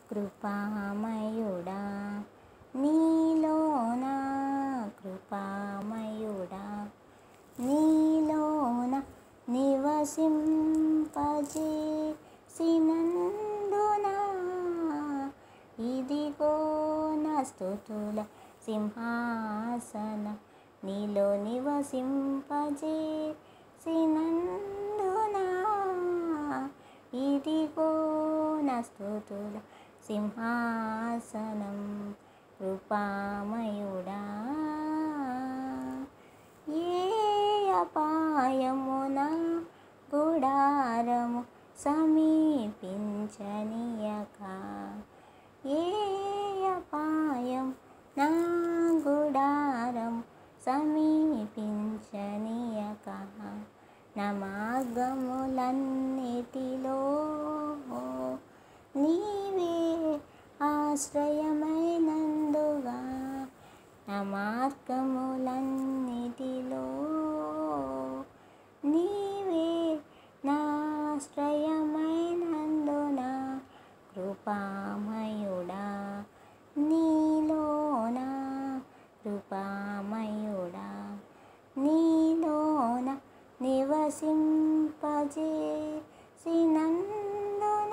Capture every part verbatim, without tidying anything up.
కృపామయుడా నీలోన కృపామయుడా నీలోన నివసింపజేసినందున ఇదిగో నా స్తుతుల సింహాసనం నీలో నివసింపజేసినందున ఇదిగో నా స్తుతుల సింహాసనం కృపామయుడా ఏ అపాయమున గుడారము సమీపించనీయక ఏ అపాయం నా గుడారము సమీపించనీయక నా మార్గములన్నిటిలో నీవే ఆశ్రయమైనందుగా నా మార్గములన్నిటిలో నీవే నా ఆశ్రయమైనందున కృపామయుడా నీలోన కృపామయుడా నీలోన నివసింపజేసినందున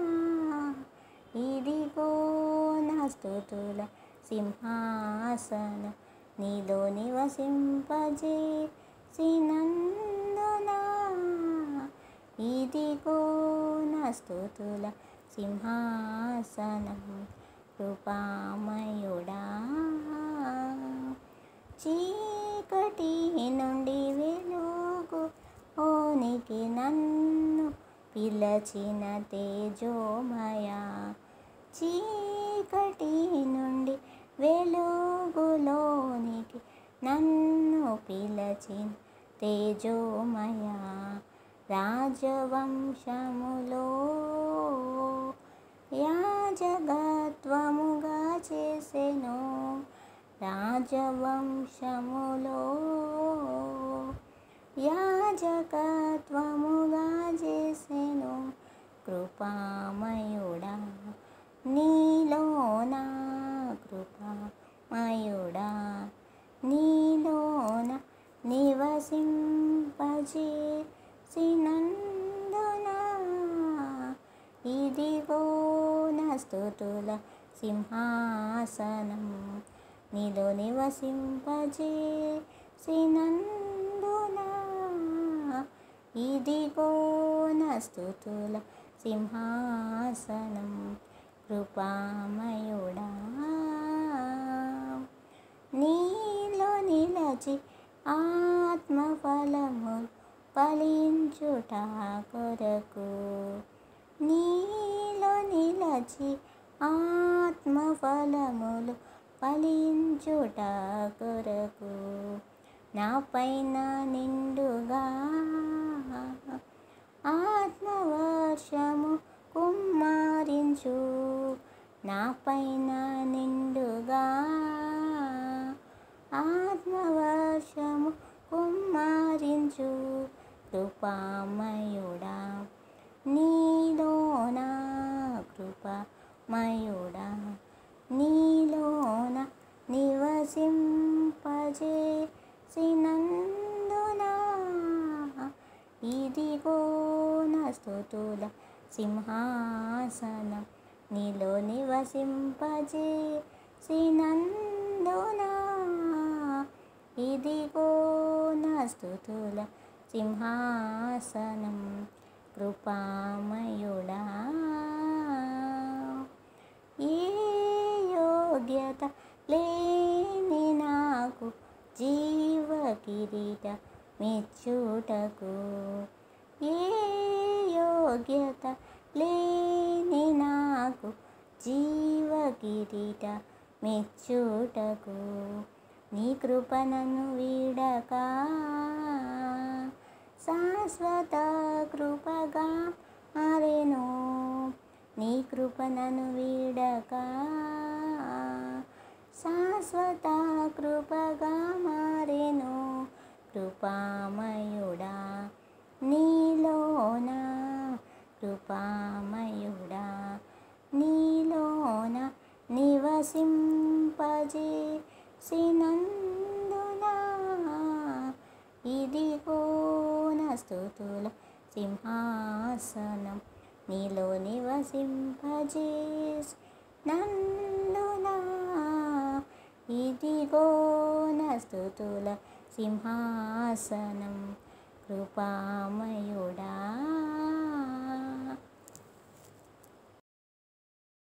ఇదిగో నా స్తుతుల సింహాసనం నీలో నివసింపజేసినందున ఇదిగో నా స్తుతుల సింహాసనం కృపామయుడా చీకటి నుండి వెలుగు ఓనికి నన్ను పిలచిన తేజోమయ చీకటి నుండి వెలుగులోనికి నన్ను పిలచిన తేజోమయ రాజవంశములో యాజకత్వముగా చేసెను రాజవంశములో యాజకత్వముగా చేసెను కృపామయుడా నీలోన కృపామయుడా నీలోన నివసింపజేసినందున ఇదిగో నా స్తుతుల సింహాసనం నీలో నివసింపజేసినందున ఇదిగో నా స్తుతుల సింహాసనం కృపామయుడా నీలో నిలచి ఆత్మఫలము ఫలించుట కొరకు నీలో నిలచి ఆత్మఫలములు ఫలించుట కొరకు నా పైన నిండుగా ఆత్మవర్షము కుమ్మరించు నా పైన నిండుగా ఆత్మవర్షము కుమ్మరించు కృపామయుడా నీలోన కృపామయుడా నీలోన నివసింపజేసినందున ఇదిగో నా స్తుతుల సింహాసనం నీలో నివసింపజేసినందున ఇదిగో నా స్తుతుల సింహాసనం కృపామయుడా ఏ యోగ్యత లేని నాకు జీవ కిరీట మెచ్చుటకు ఏ యోగ్యత లేని నాకు జీవ కిరీట మెచ్చుటకు నీ కృపణను వీడక శాశ్వత కృపగా మారెను నీ కృపణను వీడక శాశ్వత కృపగా మారెను కృపామయుడా నీలోన కృపామయుడా నీలో నివసింపజేసినందునా ఇదిగో నా స్తుతుల సింహాసనం నీలో నివసింపజేసినందునా ఇదిగో నా స్తుతుల సింహాసనం కృపామయుడా